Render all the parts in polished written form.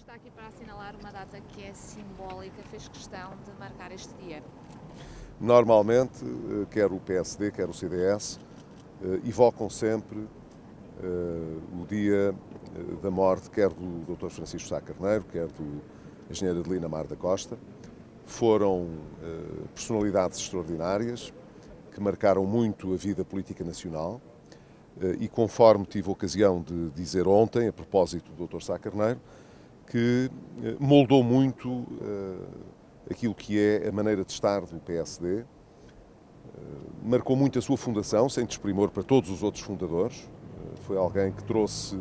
está aqui para assinalar uma data que é simbólica, fez questão de marcar este dia. Normalmente, quer o PSD, quer o CDS, evocam sempre o dia da morte, quer do Dr. Francisco Sá Carneiro, quer do engenheiro Adelino Amar da Costa. Foram personalidades extraordinárias que marcaram muito a vida política nacional e, conforme tive a ocasião de dizer ontem, a propósito do Dr. Sá Carneiro, que moldou muito aquilo que é a maneira de estar do PSD, marcou muito a sua fundação, sem desprimor para todos os outros fundadores. Foi alguém que trouxe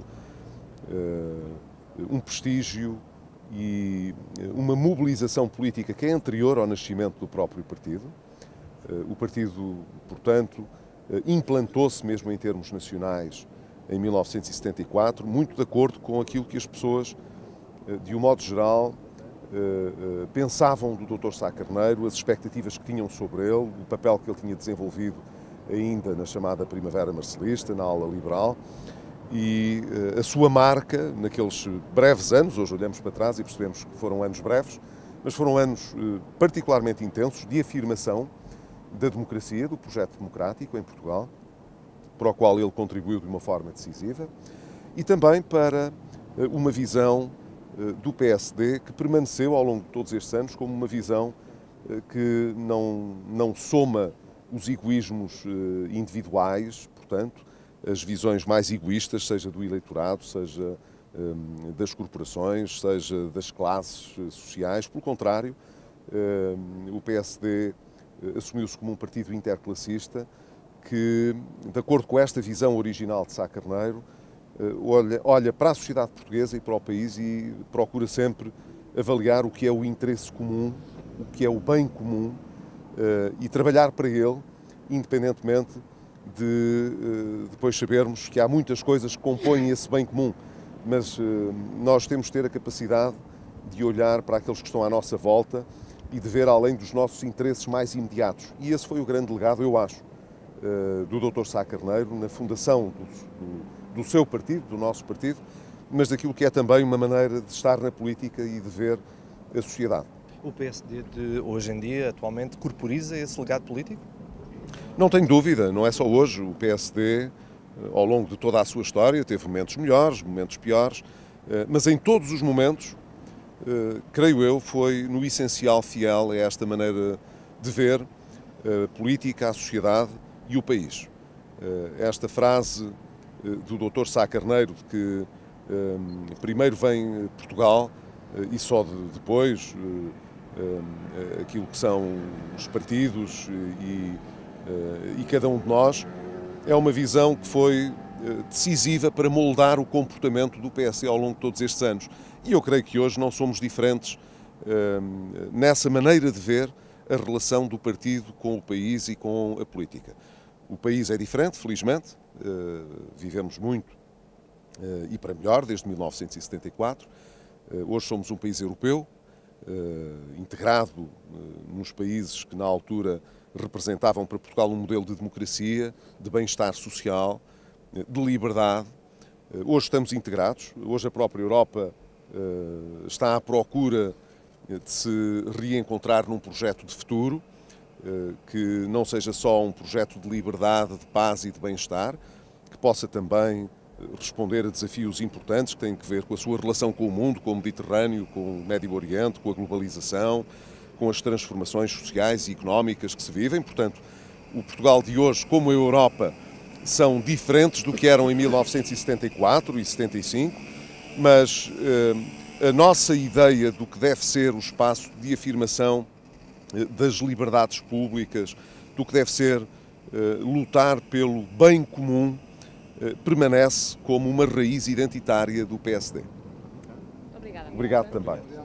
um prestígio e uma mobilização política que é anterior ao nascimento do próprio partido. O partido, portanto, implantou-se mesmo em termos nacionais em 1974, muito de acordo com aquilo que as pessoas, de um modo geral, pensavam do Dr. Sá Carneiro, as expectativas que tinham sobre ele, o papel que ele tinha desenvolvido ainda na chamada Primavera Marcelista, na ala liberal, e a sua marca naqueles breves anos. Hoje olhamos para trás e percebemos que foram anos breves, mas foram anos particularmente intensos de afirmação da democracia, do projeto democrático em Portugal, para o qual ele contribuiu de uma forma decisiva, e também para uma visão do PSD que permaneceu ao longo de todos estes anos como uma visão que não soma os egoísmos individuais, portanto, as visões mais egoístas, seja do eleitorado, seja das corporações, seja das classes sociais. Pelo contrário, o PSD assumiu-se como um partido interclassista que, de acordo com esta visão original de Sá Carneiro, olha para a sociedade portuguesa e para o país e procura sempre avaliar o que é o interesse comum, o que é o bem comum e trabalhar para ele, independentemente de depois sabermos que há muitas coisas que compõem esse bem comum, mas nós temos de ter a capacidade de olhar para aqueles que estão à nossa volta e de ver além dos nossos interesses mais imediatos. E esse foi o grande legado, eu acho, do Dr. Sá Carneiro na fundação do seu partido, do nosso partido, mas daquilo que é também uma maneira de estar na política e de ver a sociedade. O PSD de hoje em dia, atualmente, corporiza esse legado político? Não tenho dúvida, não é só hoje. O PSD, ao longo de toda a sua história, teve momentos melhores, momentos piores, mas em todos os momentos, creio eu, foi no essencial fiel a esta maneira de ver a política, a sociedade e o país. Esta frase do Dr. Sá Carneiro, de que primeiro vem Portugal e só depois aquilo que são os partidos e cada um de nós, é uma visão que foi decisiva para moldar o comportamento do PSD ao longo de todos estes anos. E eu creio que hoje não somos diferentes nessa maneira de ver a relação do partido com o país e com a política. O país é diferente, felizmente, vivemos muito e para melhor desde 1974. Hoje somos um país europeu, integrado nos países que na altura representavam para Portugal um modelo de democracia, de bem-estar social, de liberdade. Hoje estamos integrados, hoje a própria Europa está à procura de se reencontrar num projeto de futuro, que não seja só um projeto de liberdade, de paz e de bem-estar, que possa também responder a desafios importantes que têm a ver com a sua relação com o mundo, com o Mediterrâneo, com o Médio Oriente, com a globalização, com as transformações sociais e económicas que se vivem. Portanto, o Portugal de hoje, como a Europa, são diferentes do que eram em 1974 e 75, mas a nossa ideia do que deve ser o espaço de afirmação das liberdades públicas, do que deve ser lutar pelo bem comum, permanece como uma raiz identitária do PSD. Obrigada. Obrigado também.